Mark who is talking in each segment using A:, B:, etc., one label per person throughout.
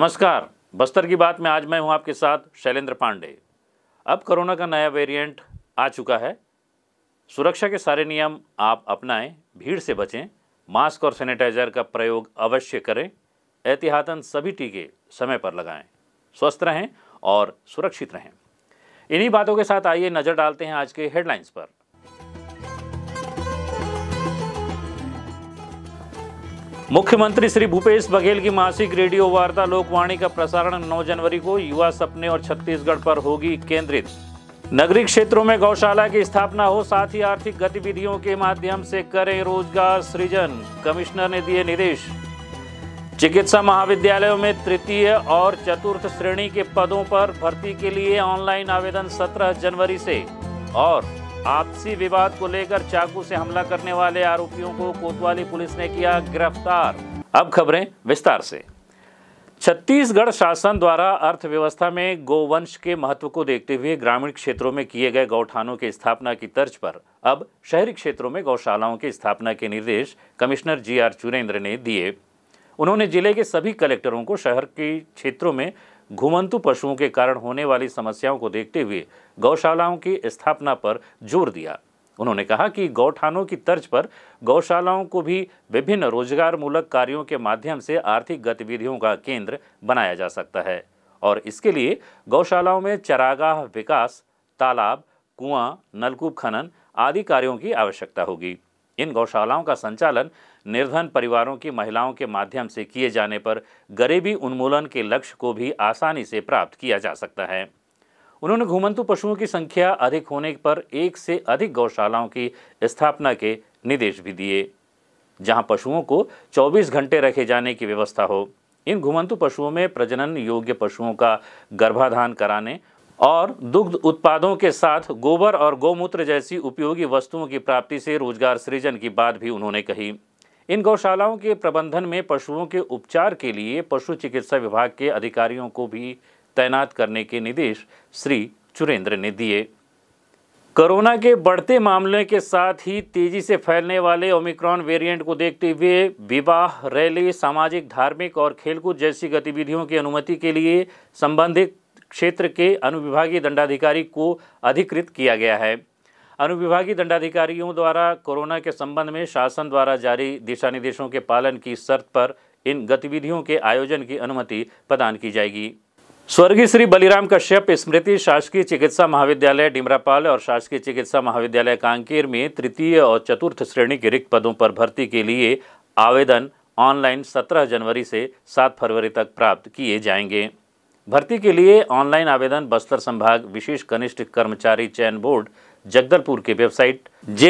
A: नमस्कार, बस्तर की बात में आज मैं हूं आपके साथ शैलेंद्र पांडे। अब कोरोना का नया वेरिएंट आ चुका है। सुरक्षा के सारे नियम आप अपनाएं, भीड़ से बचें, मास्क और सैनिटाइजर का प्रयोग अवश्य करें, एहतियातन सभी टीके समय पर लगाएं, स्वस्थ रहें और सुरक्षित रहें। इन्हीं बातों के साथ आइए नजर डालते हैं आज के हेडलाइंस पर। मुख्यमंत्री श्री भूपेश बघेल की मासिक रेडियो वार्ता लोकवाणी का प्रसारण 9 जनवरी को युवा सपने और छत्तीसगढ़ पर होगी केंद्रित। नगरीय क्षेत्रों में गौशाला की स्थापना हो, साथ ही आर्थिक गतिविधियों के माध्यम से करें रोजगार सृजन, कमिश्नर ने दिए निर्देश। चिकित्सा महाविद्यालयों में तृतीय और चतुर्थ श्रेणी के पदों पर भर्ती के लिए ऑनलाइन आवेदन 17 जनवरी से। और आपसी विवाद को लेकर चाकू से हमला करने वाले आरोपियों को कोतवाली पुलिस ने किया गिरफ्तार। अब खबरें विस्तार से। छत्तीसगढ़ शासन द्वारा अर्थव्यवस्था में गोवंश के महत्व को देखते हुए ग्रामीण क्षेत्रों में किए गए गौठानों की स्थापना की तर्ज पर अब शहरी क्षेत्रों में गौशालाओं की स्थापना के निर्देश कमिश्नर जी.आर. चुरेंद्र ने दिए। उन्होंने जिले के सभी कलेक्टरों को शहर के क्षेत्रों में घुमंतु पशुओं के कारण होने वाली समस्याओं को देखते हुए गौशालाओं की स्थापना पर जोर दिया। उन्होंने कहा कि गौठानों की तर्ज पर गौशालाओं को भी विभिन्न रोजगार मूलक कार्यों के माध्यम से आर्थिक गतिविधियों का केंद्र बनाया जा सकता है और इसके लिए गौशालाओं में चरागाह विकास, तालाब, कुआं, नलकूप खनन आदि कार्यों की आवश्यकता होगी। इन गौशालाओं का संचालन निर्धन परिवारों की महिलाओं के माध्यम से किए जाने पर गरीबी उन्मूलन के लक्ष्य को भी आसानी से प्राप्त किया जा सकता है। उन्होंने घुमंतु पशुओं की संख्या अधिक होने पर एक से अधिक गौशालाओं की स्थापना के निर्देश भी दिए, जहां पशुओं को 24 घंटे रखे जाने की व्यवस्था हो। इन घुमंतु पशुओं में प्रजनन योग्य पशुओं का गर्भाधान कराने और दुग्ध उत्पादों के साथ गोबर और गौमूत्र जैसी उपयोगी वस्तुओं की प्राप्ति से रोजगार सृजन की बात भी उन्होंने कही। इन गौशालाओं के प्रबंधन में पशुओं के उपचार के लिए पशु चिकित्सा विभाग के अधिकारियों को भी तैनात करने के निर्देश श्री चुरेंद्र ने दिए। कोरोना के बढ़ते मामलों के साथ ही तेजी से फैलने वाले ओमिक्रॉन वेरिएंट को देखते हुए विवाह, रैली, सामाजिक, धार्मिक और खेलकूद जैसी गतिविधियों की अनुमति के लिए संबंधित क्षेत्र के अनुविभागीय दंडाधिकारी को अधिकृत किया गया है। अनुविभागीय दंडाधिकारियों द्वारा कोरोना के संबंध में शासन द्वारा जारी दिशा निर्देशों के पालन की शर्त पर इन गतिविधियों के आयोजन की अनुमति प्रदान की जाएगी। स्वर्गीय श्री बलिराम कश्यप स्मृति शासकीय चिकित्सा महाविद्यालय डिमरापाल और शासकीय चिकित्सा महाविद्यालय कांकेर में तृतीय और चतुर्थ श्रेणी के रिक्त पदों पर भर्ती के लिए आवेदन ऑनलाइन 17 जनवरी से 7 फरवरी तक प्राप्त किए जाएंगे। भर्ती के लिए ऑनलाइन आवेदन बस्तर संभाग विशेष कनिष्ठ कर्मचारी चयन बोर्ड जगदलपुर के वेबसाइट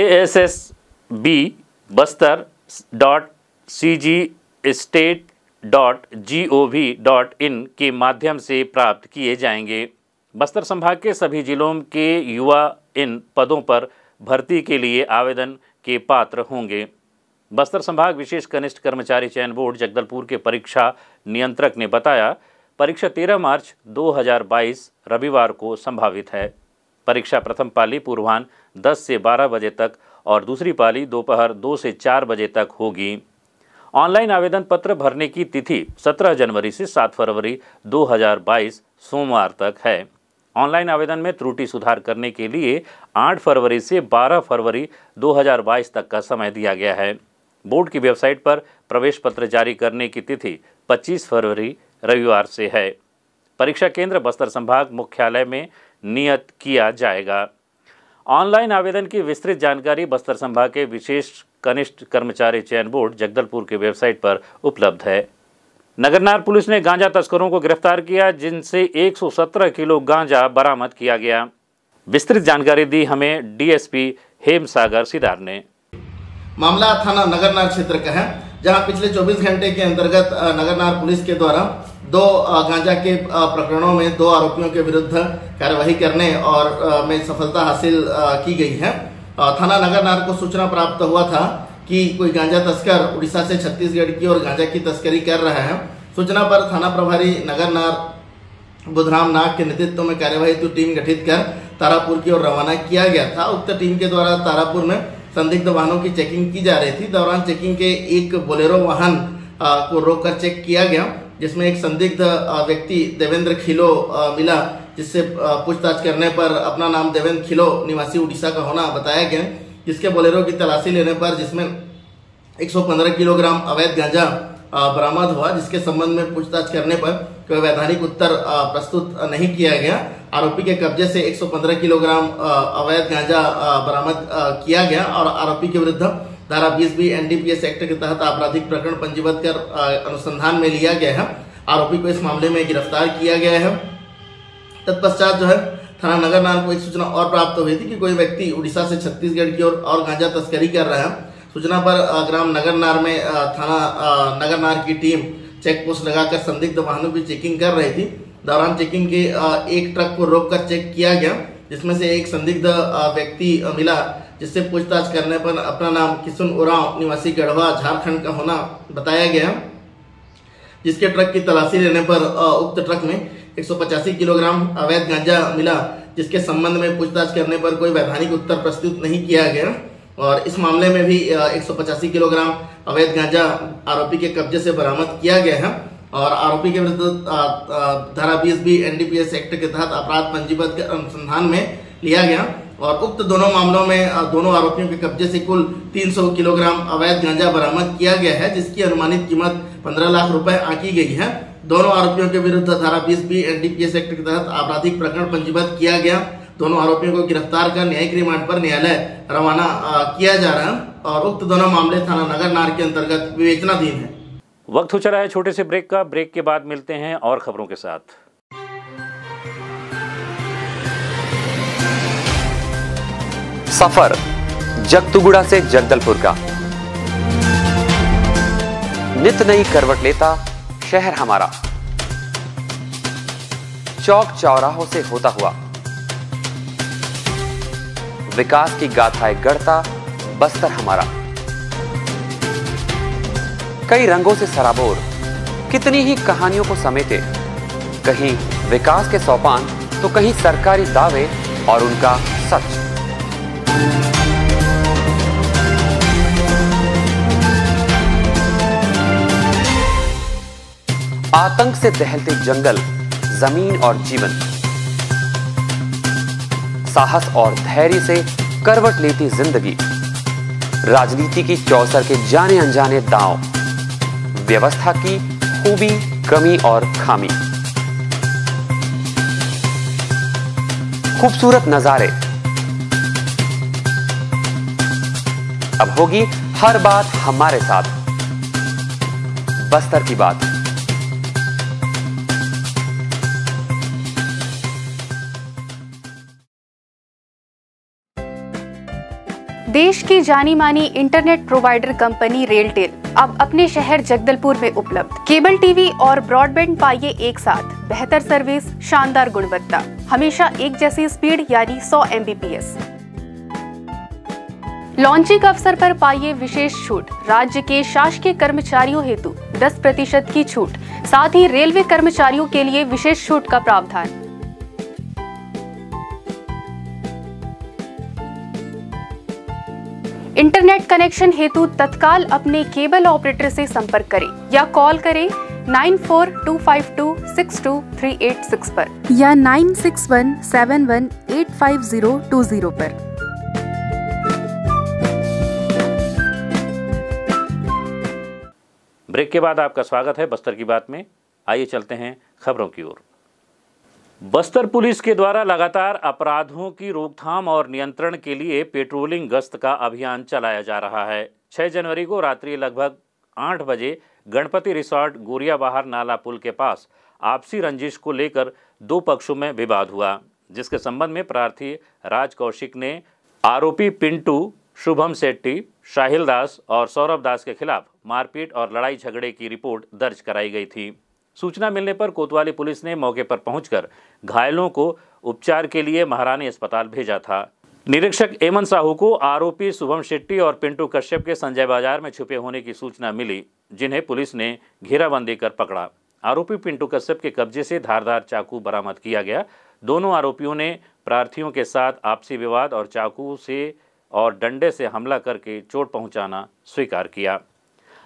A: jssb.cgstate.gov.in के माध्यम से प्राप्त किए जाएंगे। बस्तर संभाग के सभी जिलों के युवा इन पदों पर भर्ती के लिए आवेदन के पात्र होंगे। बस्तर संभाग विशेष कनिष्ठ कर्मचारी चयन बोर्ड जगदलपुर के परीक्षा नियंत्रक ने बताया, परीक्षा 13 मार्च 2022 रविवार को संभावित है। परीक्षा प्रथम पाली पूर्वाह्न 10 से 12 बजे तक और दूसरी पाली दोपहर 2 से 4 बजे तक होगी। ऑनलाइन आवेदन पत्र भरने की तिथि 17 जनवरी से 7 फरवरी 2022 सोमवार तक है। ऑनलाइन आवेदन में त्रुटि सुधार करने के लिए 8 फरवरी से 12 फरवरी 2022 तक का समय दिया गया है। बोर्ड की वेबसाइट पर प्रवेश पत्र जारी करने की तिथि 25 फरवरी रविवार से है। परीक्षा केंद्र बस्तर संभाग मुख्यालय में नियत किया जाएगा। ऑनलाइन आवेदन की विस्तृत जानकारी बस्तर संभाग के विशेष कनिष्ठ कर्मचारी चयन बोर्ड जगदलपुर के वेबसाइट पर उपलब्ध है। नगरनार पुलिस ने गांजा तस्करों को गिरफ्तार किया, जिनसे 117 किलो गांजा बरामद किया गया। विस्तृत जानकारी दी हमें डीएसपी हेमसागर सिदार ने।
B: मामला थाना नगरनार क्षेत्र का है, जहां पिछले 24 घंटे के अंतर्गत नगरनार पुलिस के द्वारा 2 गांजा के प्रकरणों में 2 आरोपियों के विरुद्ध कार्यवाही करने और में सफलता हासिल की गई है। थाना नगरनार को सूचना प्राप्त हुआ था कि कोई गांजा तस्कर उड़ीसा से छत्तीसगढ़ की ओर गांजा की तस्करी कर रहा है। सूचना पर थाना प्रभारी नगरनार बुधराम नाग के नेतृत्व में कार्यवाही हेतु टीम गठित कर तारापुर की ओर रवाना किया गया था। उक्त टीम के द्वारा तारापुर में संदिग्ध वाहनों की चेकिंग की जा रही थी। दौरान चेकिंग के एक बोलेरो वाहन को रोककर चेक किया गया, जिसमें एक संदिग्ध व्यक्ति देवेंद्र खिलो मिला, जिससे पूछताछ करने पर अपना नाम देवेंद्र खिलो निवासी उड़ीसा का होना बताया गया, जिसके बोलेरो की तलाशी लेने पर जिसमें 115 किलोग्राम अवैध गांजा बरामद हुआ, जिसके संबंध में पूछताछ करने पर कोई वैधानिक उत्तर प्रस्तुत नहीं किया गया। आरोपी के कब्जे से 115 किलोग्राम अवैध गांजा बरामद किया गया और आरोपी के विरुद्ध धारा 20B NDPS एक्ट के तहत आपराधिक प्रकरण पंजीबद्ध कर अनुसंधान में लिया गया है। आरोपी को इस मामले में गिरफ्तार किया गया है। तत्पश्चात जो है थाना नगरनार को एक सूचना और प्राप्त हुई थी कि कोई व्यक्ति उड़ीसा से छत्तीसगढ़ की ओर और गांजा तस्करी कर रहा है। सूचना पर ग्राम नगरनार में थाना नगरनार की टीम चेक पोस्ट लगाकर संदिग्ध वाहनों की चेकिंग कर रही थी। दौरान चेकिंग के एक ट्रक को रोककर चेक किया गया, जिसमें से एक संदिग्ध व्यक्ति मिला, जिससे पूछताछ करने पर अपना नाम किशुन उरांव निवासी गढ़वा झारखंड का होना बताया गया, जिसके ट्रक की तलाशी लेने पर उक्त ट्रक में 185 किलोग्राम अवैध गांजा मिला, जिसके संबंध में पूछताछ करने पर कोई वैधानिक उत्तर प्रस्तुत नहीं किया गया और इस मामले में भी 185 किलोग्राम अवैध गांजा आरोपी के कब्जे से बरामद किया गया है और आरोपी के विरुद्ध धारा 20B NDPS एक्ट के तहत अपराध पंजीबद्ध कर अनुसंधान में लिया गया और उक्त दोनों मामलों में दोनों आरोपियों के कब्जे से कुल 300 किलोग्राम अवैध गांजा बरामद किया गया है, जिसकी अनुमानित कीमत 15 लाख रुपए आंकी गई है। दोनों आरोपियों के विरुद्ध धारा 20B NDPS एक्ट के तहत आपराधिक प्रकरण पंजीबद्ध किया गया। दोनों आरोपियों को गिरफ्तार कर न्यायिक रिमांड पर न्यायालय रवाना किया जा रहा है और उक्त दोनों मामले थाना नगरनार के अंतर्गत विवेचनाधीन है।
A: वक्त हो चला है छोटे से ब्रेक का। ब्रेक के बाद मिलते हैं और खबरों के साथ।
C: सफर जगतुगुड़ा से जगदलपुर का, नित नई करवट लेता शहर हमारा, चौक चौराहों से होता हुआ विकास की गाथाएं गढ़ता बस्तर हमारा, कई रंगों से सराबोर कितनी ही कहानियों को समेटे, कहीं विकास के सोपान तो कहीं सरकारी दावे और उनका सच। आतंक से दहलते जंगल, जमीन और जीवन, साहस और धैर्य से करवट लेती जिंदगी, राजनीति की चौसर के जाने अनजाने दांव, व्यवस्था की खूबी कमी और खामी, खूबसूरत नजारे। अब होगी हर बात हमारे साथ, बस्तर की बात।
D: देश की जानी मानी इंटरनेट प्रोवाइडर कंपनी रेलटेल अब अपने शहर जगदलपुर में उपलब्ध। केबल टीवी और ब्रॉडबैंड पाइए एक साथ, बेहतर सर्विस, शानदार गुणवत्ता, हमेशा एक जैसी स्पीड यानी 100 Mbps। लॉन्चिंग अवसर पर पाइए विशेष छूट, राज्य के शासकीय कर्मचारियों हेतु 10% की छूट, साथ ही रेलवे कर्मचारियों के लिए विशेष छूट का प्रावधान। इंटरनेट कनेक्शन हेतु तत्काल अपने केबल ऑपरेटर से संपर्क करें या कॉल करें 9425262386 पर या 9617185020 पर।
A: ब्रेक के बाद आपका स्वागत है बस्तर की बात में। आइए चलते हैं खबरों की ओर। बस्तर पुलिस के द्वारा लगातार अपराधों की रोकथाम और नियंत्रण के लिए पेट्रोलिंग गश्त का अभियान चलाया जा रहा है। 6 जनवरी को रात्रि लगभग 8 बजे गणपति रिसोर्ट गोरिया बाहर नाला पुल के पास आपसी रंजिश को लेकर 2 पक्षों में विवाद हुआ, जिसके संबंध में प्रार्थी राज कौशिक ने आरोपी पिंटू, शुभम शेट्टी, साहिल दास और सौरभ दास के खिलाफ मारपीट और लड़ाई झगड़े की रिपोर्ट दर्ज कराई गई थी। सूचना मिलने पर कोतवाली पुलिस ने मौके पर पहुंचकर घायलों को उपचार के लिए महारानी अस्पताल भेजा था। निरीक्षक एमन साहू को आरोपी शुभम शेट्टी और पिंटू कश्यप के संजय बाजार में छुपे होने की सूचना मिली, जिन्हें पुलिस ने घेराबंदी कर पकड़ा। आरोपी पिंटू कश्यप के कब्जे से धारदार चाकू बरामद किया गया। दोनों आरोपियों ने प्रार्थियों के साथ आपसी विवाद और चाकू से और डंडे से हमला करके चोट पहुंचाना स्वीकार किया।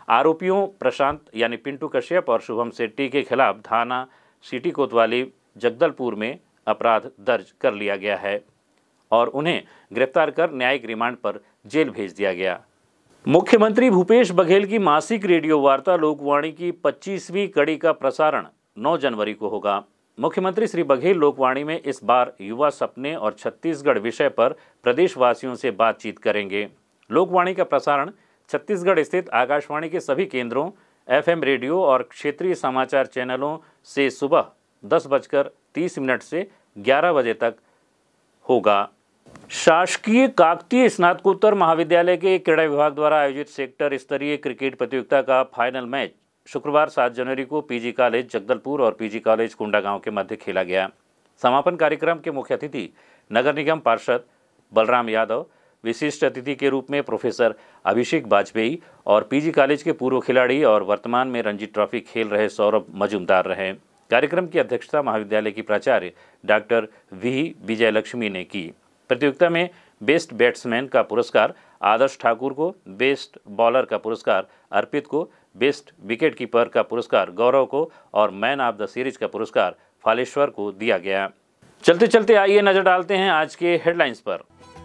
A: आरोपियों प्रशांत यानी पिंटू कश्यप और शुभम शेट्टी के खिलाफ थाना सिटी कोतवाली जगदलपुर में अपराध दर्ज कर लिया गया है और उन्हें गिरफ्तार कर न्यायिक रिमांड पर जेल भेज दिया गया। मुख्यमंत्री भूपेश बघेल की मासिक रेडियो वार्ता लोकवाणी की 25वीं कड़ी का प्रसारण 9 जनवरी को होगा। मुख्यमंत्री श्री बघेल लोकवाणी में इस बार युवा सपने और छत्तीसगढ़ विषय पर प्रदेशवासियों से बातचीत करेंगे। लोकवाणी का प्रसारण छत्तीसगढ़ स्थित आकाशवाणी के सभी केंद्रों, FM रेडियो और क्षेत्रीय समाचार चैनलों से सुबह 10:30 से 11 बजे तक होगा। शासकीय काकतीय स्नातकोत्तर महाविद्यालय के क्रीड़ा विभाग द्वारा आयोजित सेक्टर स्तरीय क्रिकेट प्रतियोगिता का फाइनल मैच शुक्रवार 7 जनवरी को पीजी कॉलेज जगदलपुर और पीजी कॉलेज कोंडागांव के मध्य खेला गया। समापन कार्यक्रम के मुख्य अतिथि नगर निगम पार्षद बलराम यादव, विशिष्ट अतिथि के रूप में प्रोफेसर अभिषेक वाजपेयी और पीजी कॉलेज के पूर्व खिलाड़ी और वर्तमान में रणजी ट्रॉफी खेल रहे सौरभ मजूमदार रहे। कार्यक्रम की अध्यक्षता महाविद्यालय की प्राचार्य डॉक्टर वी विजयलक्ष्मी ने की। प्रतियोगिता में बेस्ट बैट्समैन का पुरस्कार आदर्श ठाकुर को, बेस्ट बॉलर का पुरस्कार अर्पित को, बेस्ट विकेट कीपर का पुरस्कार गौरव को और मैन ऑफ द सीरीज का पुरस्कार फालेश्वर को दिया गया। चलते चलते आइए नजर डालते हैं आज के हेडलाइंस पर।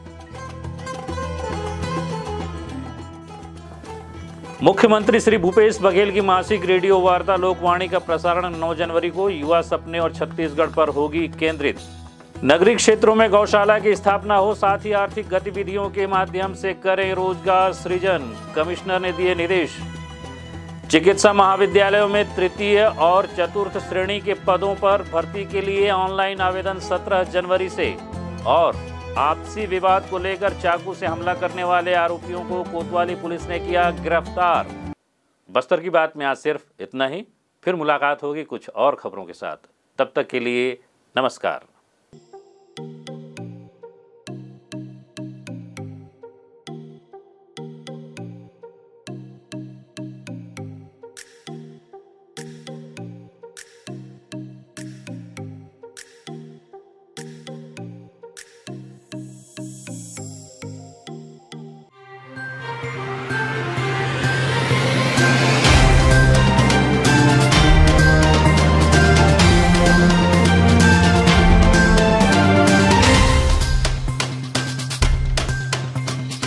A: मुख्यमंत्री श्री भूपेश बघेल की मासिक रेडियो वार्ता लोकवाणी का प्रसारण 9 जनवरी को युवा सपने और छत्तीसगढ़ पर होगी केंद्रित। नगरीय क्षेत्रों में गौशाला की स्थापना हो, साथ ही आर्थिक गतिविधियों के माध्यम से करें रोजगार सृजन, कमिश्नर ने दिए निर्देश। चिकित्सा महाविद्यालयों में तृतीय और चतुर्थ श्रेणी के पदों पर भर्ती के लिए ऑनलाइन आवेदन 17 जनवरी से। और आपसी विवाद को लेकर चाकू से हमला करने वाले आरोपियों को कोतवाली पुलिस ने किया गिरफ्तार। बस्तर की बात में आज सिर्फ इतना ही। फिर मुलाकात होगी कुछ और खबरों के साथ। तब तक के लिए नमस्कार।